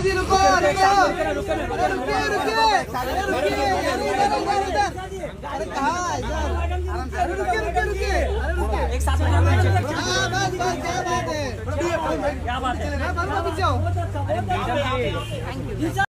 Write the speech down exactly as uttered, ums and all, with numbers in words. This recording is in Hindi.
जी रुको रुको रुके रुके रुके अरे कहाँ अरे रुके रुके रुके एक साथ में हाँ बस बस क्या बात है क्या बात है